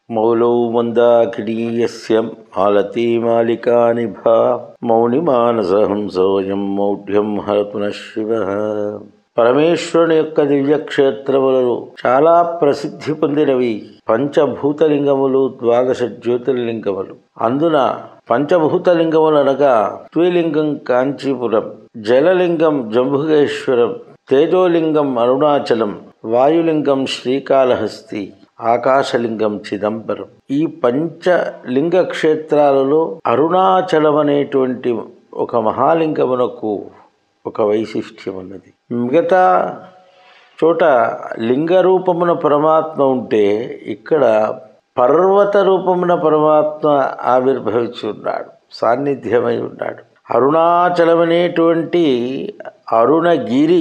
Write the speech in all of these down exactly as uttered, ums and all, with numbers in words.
మౌలౌ మందాకినీయస్య మాలతీ మాలికా నిభా మౌనిమానసహంసోయం మౌఢ్యం హరతు నః శివః. పరమేశ్వరుని యొక్క దివ్యక్షేత్రములు చాలా ప్రసిద్ధి పొందినవి. పంచభూతలింగములు, ద్వాదశ జ్యోతిర్లింగములు. అందున పంచభూతలింగములు అనగా పృథ్వీలింగం కాంచీపురం, జలలింగం జంబుకేశ్వరం, తేజోలింగం అరుణాచలం, వాయులింగం శ్రీకాళహస్తి, ఆకాశలింగం చిదంబరం. ఈ పంచలింగ క్షేత్రాలలో అరుణాచలం అనేటువంటి ఒక మహాలింగమునకు ఒక వైశిష్ట్యం ఉన్నది. మిగతా చోట లింగ రూపమున పరమాత్మ ఉంటే ఇక్కడ పర్వత రూపమున పరమాత్మ ఆవిర్భవించి ఉన్నాడు, సాన్నిధ్యమై ఉన్నాడు. అరుణాచలం అనేటువంటి అరుణగిరి,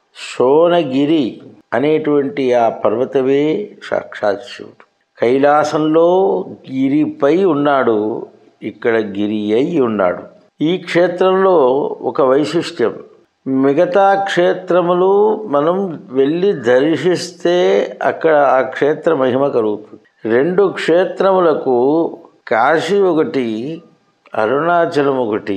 శోణగిరి అనేటువంటి ఆ పర్వతమే సాక్షాత్ శివుడు. కైలాసంలో గిరిపై ఉన్నాడు, ఇక్కడ గిరి అయి ఉన్నాడు. ఈ క్షేత్రంలో ఒక వైశిష్ట్యం, మిగతా క్షేత్రములు మనం వెళ్ళి దర్శిస్తే అక్కడ ఆ క్షేత్ర మహిమ కలుగుతుంది. రెండు క్షేత్రములకు, కాశీ ఒకటి, అరుణాచలం ఒకటి,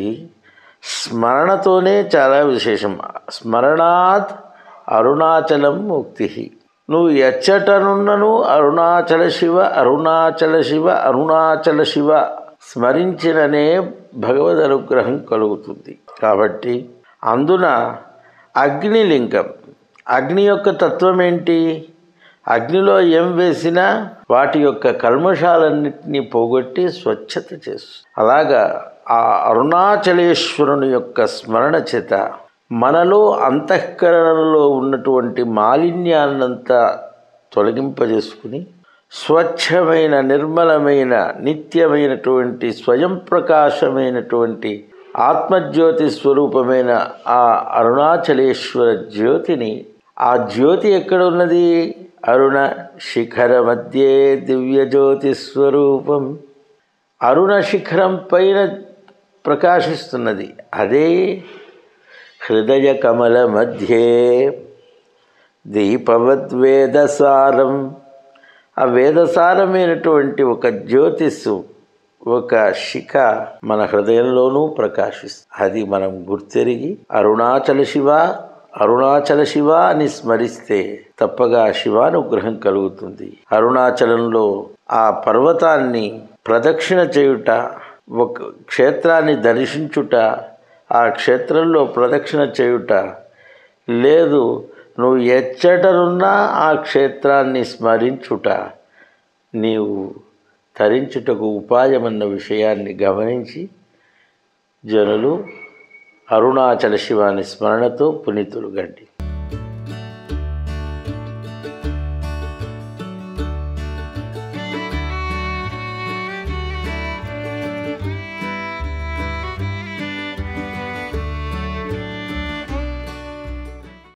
స్మరణతోనే చాలా విశేషం. స్మరణాత్ అరుణాచలం ముక్తి. నువ్వు ఎచ్చటనున్నను అరుణాచల శివ అరుణాచల శివ అరుణాచల శివ స్మరించిననే భగవద్ అనుగ్రహం కలుగుతుంది. కాబట్టి అందున అగ్నిలింగం, అగ్ని యొక్క తత్వం ఏంటి? అగ్నిలో ఏం వేసినా వాటి యొక్క కల్మషాలన్నింటినీ పోగొట్టి స్వచ్ఛత చేస్తుంది. అలాగా ఆ అరుణాచలేశ్వరుని యొక్క స్మరణ చేత మనలో అంతఃకరణలో ఉన్నటువంటి మాలిన్యాన్నంతా తొలగింపజేసుకుని స్వచ్ఛమైన, నిర్మలమైన, నిత్యమైనటువంటి, స్వయం ప్రకాశమైనటువంటి ఆత్మజ్యోతి స్వరూపమైన ఆ అరుణాచలేశ్వర జ్యోతిని, ఆ జ్యోతి ఎక్కడ ఉన్నది? అరుణ శిఖర మధ్యే దివ్యజ్యోతి స్వరూపం. అరుణ శిఖరం పైన ప్రకాశిస్తున్నది. అదే హృదయ కమల మధ్యే దీపవద్వేదసారం. ఆ వేదసారమైనటువంటి ఒక జ్యోతిస్సు, ఒక శిఖ మన హృదయంలోనూ ప్రకాశిస్తుంది. అది మనం గుర్తెరిగి అరుణాచల శివ అరుణాచల శివ అని స్మరిస్తే తప్పగా శివానుగ్రహం కలుగుతుంది. అరుణాచలంలో ఆ పర్వతాన్ని ప్రదక్షిణ చేయుట, ఒక క్షేత్రాన్ని దర్శించుట, ఆ క్షేత్రంలో ప్రదక్షిణ చేయుట, లేదు నువ్వు ఎచ్చటనున్నా ఆ క్షేత్రాన్ని స్మరించుట నీవు తరించుటకు ఉపాయమన్న విషయాన్ని గమనించి జనులు అరుణాచల శివాని స్మరణతో పునీతులు గండి.